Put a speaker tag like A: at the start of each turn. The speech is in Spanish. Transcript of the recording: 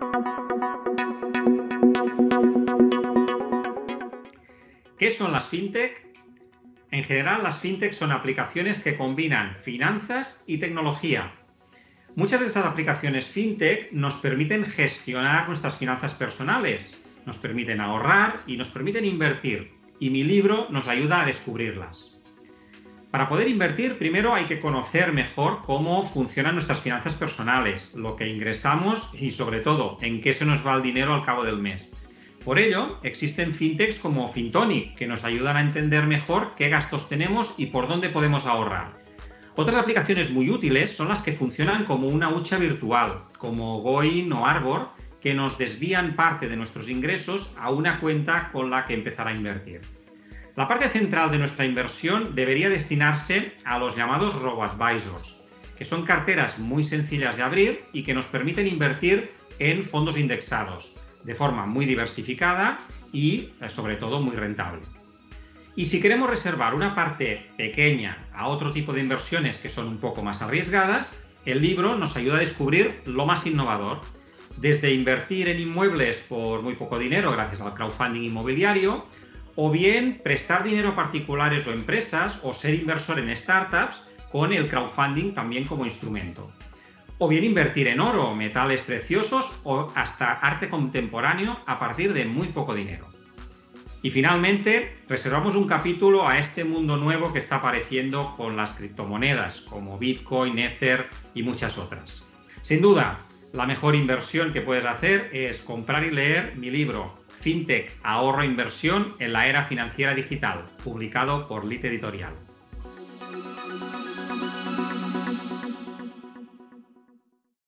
A: ¿Qué son las fintech? En general, las fintech son aplicaciones que combinan finanzas y tecnología. Muchas de estas aplicaciones fintech nos permiten gestionar nuestras finanzas personales, nos permiten ahorrar y nos permiten invertir, y mi libro nos ayuda a descubrirlas. Para poder invertir, primero hay que conocer mejor cómo funcionan nuestras finanzas personales, lo que ingresamos y, sobre todo, en qué se nos va el dinero al cabo del mes. Por ello, existen fintechs como Fintonic, que nos ayudan a entender mejor qué gastos tenemos y por dónde podemos ahorrar. Otras aplicaciones muy útiles son las que funcionan como una hucha virtual, como Goin o Arbor, que nos desvían parte de nuestros ingresos a una cuenta con la que empezar a invertir. La parte central de nuestra inversión debería destinarse a los llamados robo-advisors, que son carteras muy sencillas de abrir y que nos permiten invertir en fondos indexados, de forma muy diversificada y, sobre todo, muy rentable. Y si queremos reservar una parte pequeña a otro tipo de inversiones que son un poco más arriesgadas, el libro nos ayuda a descubrir lo más innovador, desde invertir en inmuebles por muy poco dinero gracias al crowdfunding inmobiliario, o bien prestar dinero a particulares o empresas, o ser inversor en startups con el crowdfunding también como instrumento. O bien invertir en oro, metales preciosos o hasta arte contemporáneo a partir de muy poco dinero. Y finalmente, reservamos un capítulo a este mundo nuevo que está apareciendo con las criptomonedas, como Bitcoin, Ether y muchas otras. Sin duda, la mejor inversión que puedes hacer es comprar y leer mi libro Fintech, ahorro e inversión en la era financiera digital, publicado por Lite Editorial.